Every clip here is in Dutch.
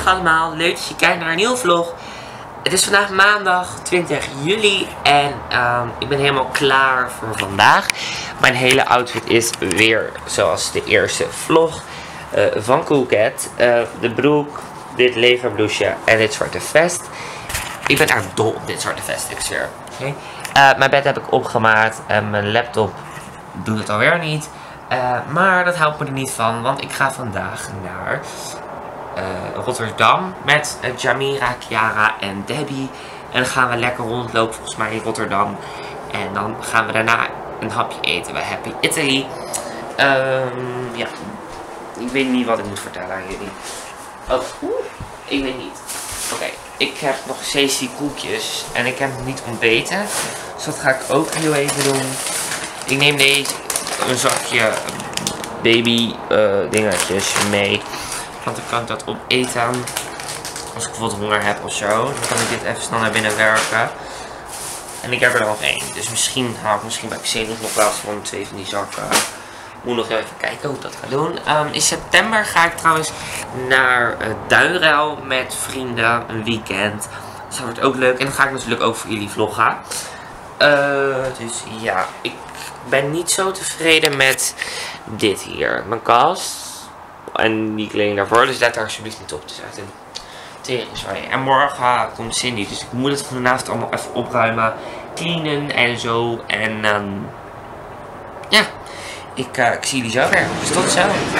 Goedemiddag allemaal, leuk dat je kijkt naar een nieuwe vlog. Het is vandaag maandag 20 juli en ik ben helemaal klaar voor vandaag. Mijn hele outfit is weer zoals de eerste vlog van Coolcat. De broek, dit legerblouseje en dit zwarte vest. Ik ben echt dol op dit zwarte vest, ik zweer. Okay. Mijn bed heb ik opgemaakt en mijn laptop doet het alweer niet. Maar dat houdt me er niet van, want ik ga vandaag naar Rotterdam met Jamira, Chiara en Debbie. En dan gaan we lekker rondlopen volgens mij in Rotterdam. En dan gaan we daarna een hapje eten bij Happy Italy. Ja, ik weet niet wat ik moet vertellen aan jullie. Oh, ik weet niet. Oké, ik heb nog steeds die koekjes en ik heb nog niet ontbeten. Dus dat ga ik ook heel even doen. Ik neem deze, een zakje baby dingetjes mee. Want dan kan ik dat opeten. Als ik bijvoorbeeld honger heb of zo. Dan kan ik dit even snel naar binnen werken. En ik heb er nog één. Dus misschien haal ik bij Xenos nog wel van 2 van die zakken. Moet nog even kijken hoe ik dat ga doen. In september ga ik trouwens naar Duinruil met vrienden. Een weekend. Dus dat wordt ook leuk. En dan ga ik natuurlijk ook voor jullie vloggen. Dus ja, ik ben niet zo tevreden met dit hier. Mijn kast. En die kleding daarvoor. Dus let daar alsjeblieft niet op. Het is echt een teringzooi. En morgen komt Cindy. Dus ik moet het vanavond allemaal even opruimen. Cleanen en zo. En ja. Ik zie jullie zo weer. Dus tot zo.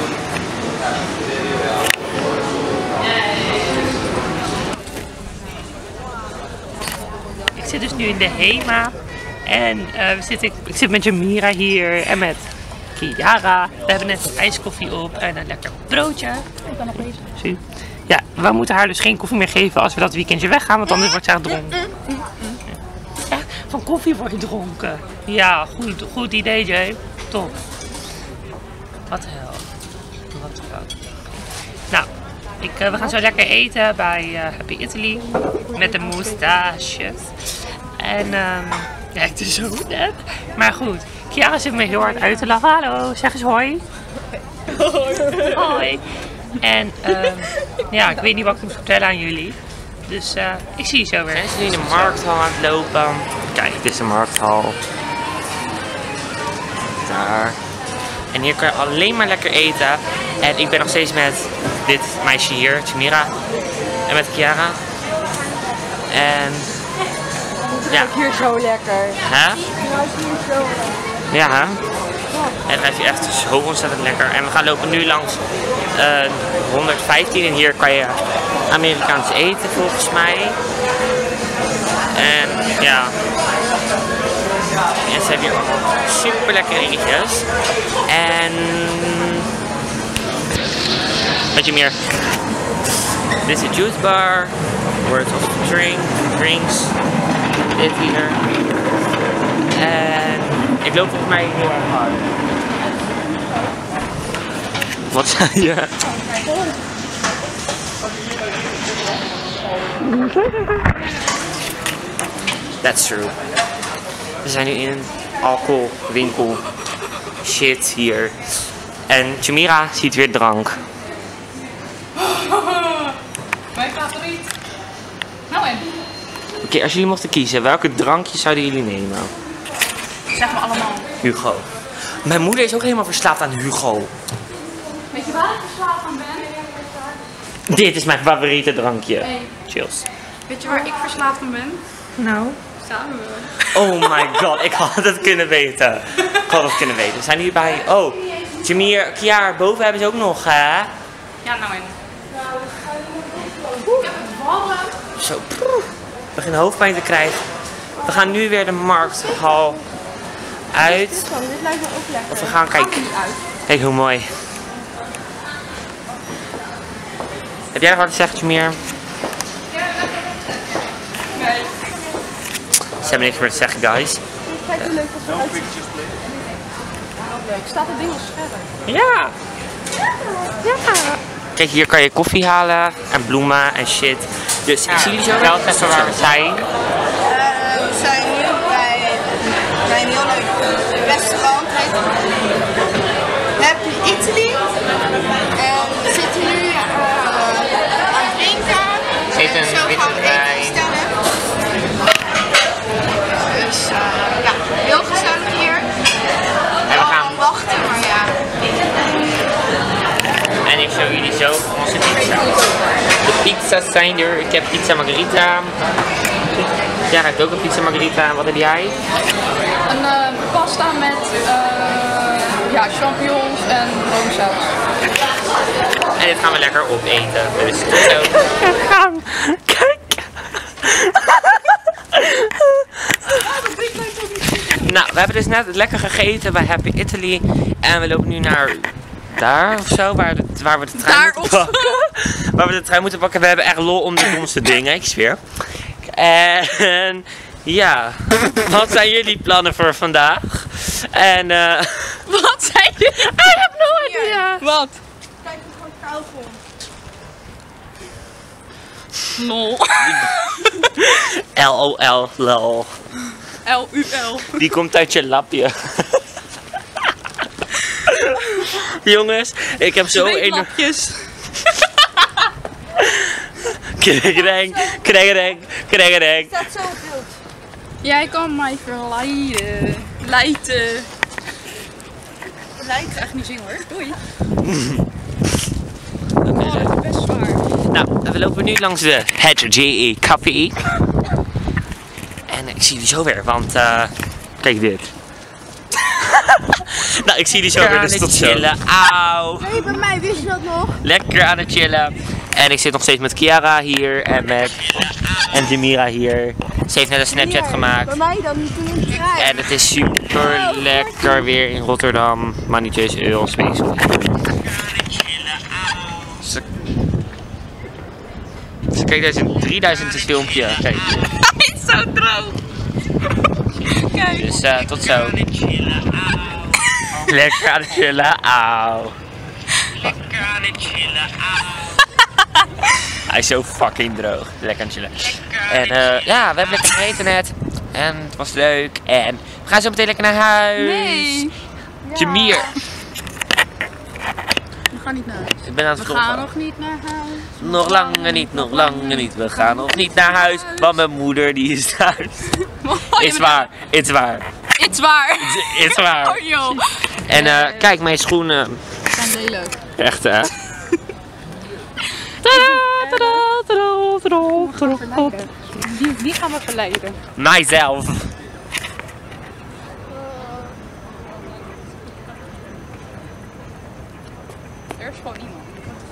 Ik zit dus nu in de HEMA. En ik zit met Jamira hier en met Chiara. We hebben net een ijskoffie op en een lekker broodje. Ik ben nog bezig. Zie. Ja, we moeten haar dus geen koffie meer geven als we dat weekendje weggaan, want anders wordt zij dronken. Ja, van koffie word je dronken. Ja, goed idee, Jay. Top. Wat de hel. Wat de hel. Nou, we gaan zo lekker eten bij Happy Italy. Met de moustaches. En ja, het is zo net. Maar goed, Chiara zit me heel hard uit te lachen. Hallo, zeg eens hoi. Hoi. Hoi. En ja, ik weet niet wat ik moet vertellen aan jullie. Dus ik zie je zo weer. Zijn ze nu in de markthal aan het lopen? Kijk, dit is de markthal. Daar. En hier kan je alleen maar lekker eten. En ik ben nog steeds met dit meisje hier, Jamira. En met Chiara. En ja. Het is hier zo lekker. Hè? Ja, hè? En het is hier echt zo ontzettend lekker. En we gaan lopen nu langs 115 en hier kan je Amerikaans eten volgens mij. En ja. En ze hebben hier allemaal super lekkere dingetjes. En wat je meer. Dit is de juice bar. Words of drinks. Dit hier. En ik loop volgens mij heel erg hard. Wat zei je? That's true. We zijn nu in een alcoholwinkel. Shit hier. En Jamira ziet weer drank. Mijn favoriet. Nou en? Oké, als jullie mochten kiezen, welke drankjes zouden jullie nemen? Zeg maar allemaal. Hugo. Mijn moeder is ook helemaal verslaafd aan Hugo. Weet je waar ik verslaafd aan ben? Dit is mijn favoriete drankje. Hey. Chills. Weet je waar ik verslaafd aan ben? Nou. Samen we. Oh my god, ik had het kunnen weten. Ik had het kunnen weten. We zijn nu bij... Oh, Jamir, Chiara, boven hebben ze ook nog, hè? Ja, nou en? Ik heb het warm. Zo, ik begin hoofdpijn te krijgen. We gaan nu weer de markthal uit. Dit lijkt me ook lekker. Of we gaan kijken. Kijk hoe mooi. Heb jij nog wat te zeggen, Jamir? Nee. Ze hebben niks meer te zeggen, guys. Kijk hoe leuk dat eruit ziet. Staat het ding al scherp? Ja. Ja. Kijk, hier kan je koffie halen en bloemen en shit. Dus ik zie jullie zo wel even waar we zijn. We zijn nu bij een heel leuk restaurant. Happy Italy. En we zitten nu aan het drinken. zo onze pizza. De pizza's zijn er. Ik heb pizza margherita. Ja, hij heeft ook een pizza margherita. Wat heb jij? Een pasta met ja, champignons en roomsaus. En dit gaan we lekker opeten. Dus tot zo. Kijk. Nou, we hebben dus net lekker gegeten bij Happy Italy. En we lopen nu naar daar of zo, waar we de trein moeten pakken. Waar we de trein moeten pakken. We hebben echt lol om de domste dingen, ik zweer. En ja, wat zijn jullie plannen voor vandaag? En Wat zei je? Ik heb nooit idee. Wat? Kijk hoe gewoon koud vond. Lol. LOL, lol. L-U-L. Die komt uit je lapje. Jongens, ik heb zo een... lapjes. Kregereng, kregereng, kregereng. Staat zo op beeld. Jij kan mij verleiden. Leiden. Lijkt Echt niet zingen hoor. Doei. Oké, Oh, dat is best zwaar. nou, we lopen nu langs de GE Café. En ik zie jullie zo weer, want kijk dit. Nou, ik zie jullie zo weer, dus tot zo. Chillen. Auw. Nee, bij mij wist je dat nog? Lekker aan het chillen. En ik zit nog steeds met Chiara hier en met Jamira hier. Ze heeft net een Snapchat gemaakt. Bij mij dan toen in de trein. En het is super lekker weer in Rotterdam. Manitjes, Eels, weesel. Ze kijkt een 3000 filmpje. Kijk. Hij is zo droog. Kijk. Dus tot zo. Lekker aan het chillen, auw. Hij is zo fucking droog. Lekker aan het chillen. En ja, we hebben lekker gegeten net. En het was leuk. En we gaan zo meteen lekker naar huis. Nee. Jamir. We gaan niet naar huis. Ik ben aan het We vloggen. gaan nog niet naar huis. Nog langer niet, nog langer niet. We gaan nog niet naar huis. Want mijn moeder die is thuis. Is waar, is waar. It's waar. Is waar. Oh joh. En kijk, mijn schoenen. Zijn lelijk. Echt hè. Wie gaan we verleiden? Mijzelf. Er is gewoon iemand.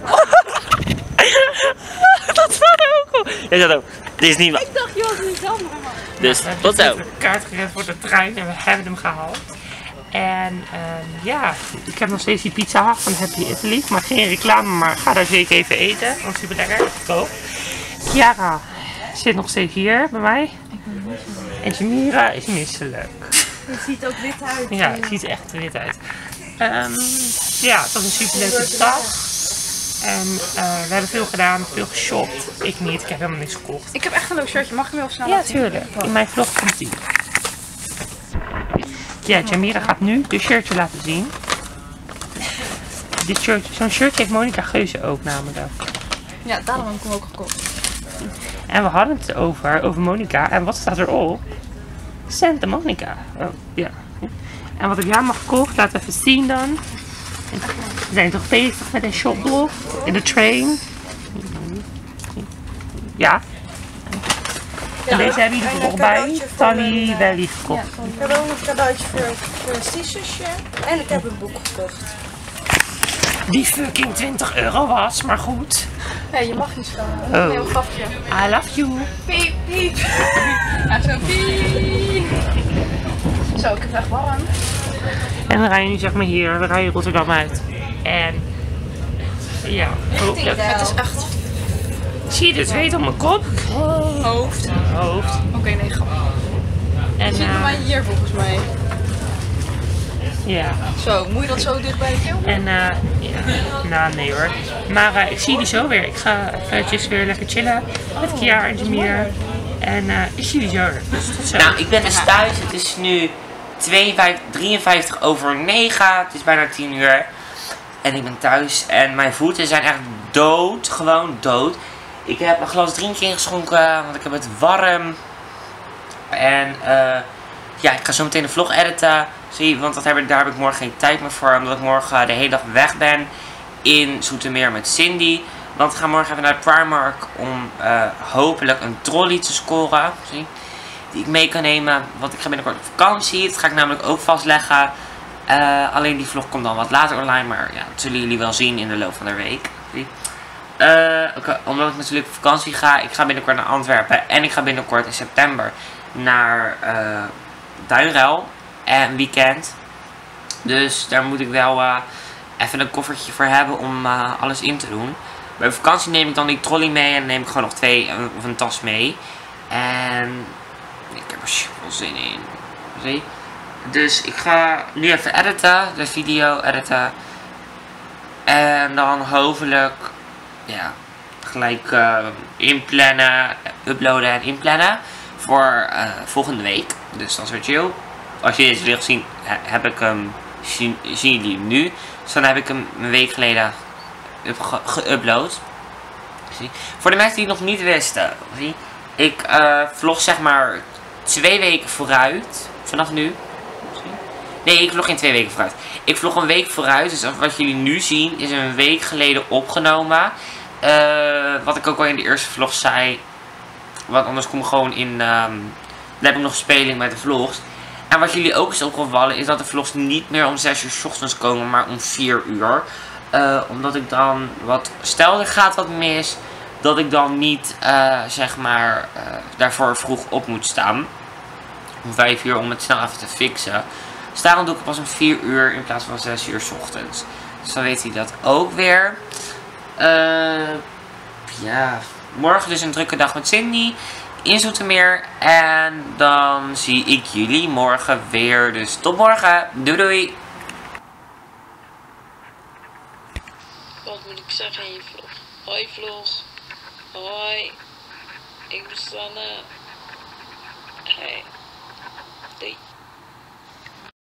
Dat is ook wel. Jij zat ook. Dit is niet waar. Ik dacht, je was niet andere man. Dus We tot hebben zo. een kaart gered voor de trein en we hebben hem gehaald. En ja, ik heb nog steeds die pizza van Happy Italy. Maar geen reclame, maar ga daar zeker even eten. Want super lekker, goedkoop. Chiara zit nog steeds hier bij mij. En Jamira is misselijk. Het ziet ook wit uit. Ja, het ziet er echt wit uit. Ja, het was een super leuke dag. En we hebben veel gedaan, veel geshopt. Ik niet, ik heb helemaal niks gekocht. Ik heb echt een leuk shirtje. Mag ik hem heel snel Ja, laten zien? tuurlijk. In mijn vlog komt die. Ja, Jamira gaat nu de shirtje laten zien. Dit shirt, zo'n shirt heeft Monica Geuze ook namelijk. Ja, daarom heb ik hem ook gekocht. En we hadden het over Monica. En wat staat erop? Santa Monica. Oh, ja. En wat heb jij allemaal gekocht? Laten we even zien dan. We zijn toch bezig met een shopblog in de train. Ja. En deze hebben jullie er nog bij. Tally Valley gekocht. Ik heb ook nog een cadeautje voor een stiefzusje. En ik heb een boek gekocht. Die fucking 20 euro was, maar goed. Nee, je mag niet staan. Oh. Een heel grapje. I love you. Piep, piep. Ja, zo piep. Zo, ik heb het echt warm. En dan rij je nu zeg maar hier, we rijden Rotterdam uit. En ja, Het is echt zie je dit zweet op mijn kop? hoofd. Hoofd. Oké, nee, grapje. En Je ziet bij mij hier volgens mij. ja. Zo, moet je dat zo dicht bij de keel? En ja, nou nee hoor. Maar ik zie jullie zo weer. Ik ga eventjes weer lekker chillen met Chiara en Jamir. En ik zie jullie zo weer. Dus tot zo. Nou, ik ben dus thuis. Het is nu 53 over 9. Het is bijna 10 uur. En ik ben thuis. En mijn voeten zijn echt dood. Gewoon dood. Ik heb een glas drinkje ingeschonken. Want ik heb het warm. En ja, ik ga zo meteen de vlog editen. Zie, want daar heb ik morgen geen tijd meer voor. Omdat ik morgen de hele dag weg ben. in Zoetermeer met Cindy. Want we gaan morgen even naar de Primark om hopelijk een trolley te scoren. Zie, die ik mee kan nemen. Want ik ga binnenkort op vakantie. Dat ga ik namelijk ook vastleggen. Alleen die vlog komt dan wat later online. Maar ja, dat zullen jullie wel zien in de loop van de week. Omdat ik natuurlijk op vakantie ga. Ik ga binnenkort naar Antwerpen. En ik ga binnenkort in september naar Duinruil. Een weekend. Dus daar moet ik wel even een koffertje voor hebben om alles in te doen. Bij vakantie neem ik dan die trolley mee. En dan neem ik gewoon nog een tas mee. En ik heb er super zin in. Zie? Dus ik ga nu even editen. De video editen. En dan hopelijk ja, gelijk inplannen, uploaden en inplannen voor volgende week. Dus dat is weer chill. Als je deze video gezien heb ik hem, zien jullie hem nu. Dus dan heb ik hem een week geleden geüpload. Voor de mensen die het nog niet wisten. Zie, ik vlog zeg maar 2 weken vooruit. Vanaf nu. Nee, ik vlog geen 2 weken vooruit. Ik vlog een week vooruit. Dus wat jullie nu zien is een week geleden opgenomen. Wat ik ook al in de eerste vlog zei. Want anders kom ik gewoon in... dan heb ik nog speling met de vlogs. En wat jullie ook is opgevallen is dat de vlogs niet meer om 6 uur 's ochtends komen. Maar om 4 uur. Omdat ik dan stel er gaat wat mis. Dat ik dan niet zeg maar daarvoor vroeg op moet staan. Om 5 uur om het snel even te fixen. Dus daarom doe ik het pas om 4 uur in plaats van 6 uur 's ochtends. Dus dan weet hij dat ook weer. Ja, morgen dus een drukke dag met Cindy in Zoetermeer. En dan zie ik jullie morgen weer. Dus tot morgen. Doei doei. Wat moet ik zeggen in je vlog? Hoi vlog. Hoi. Ik ben Sanne. Hey. Doei.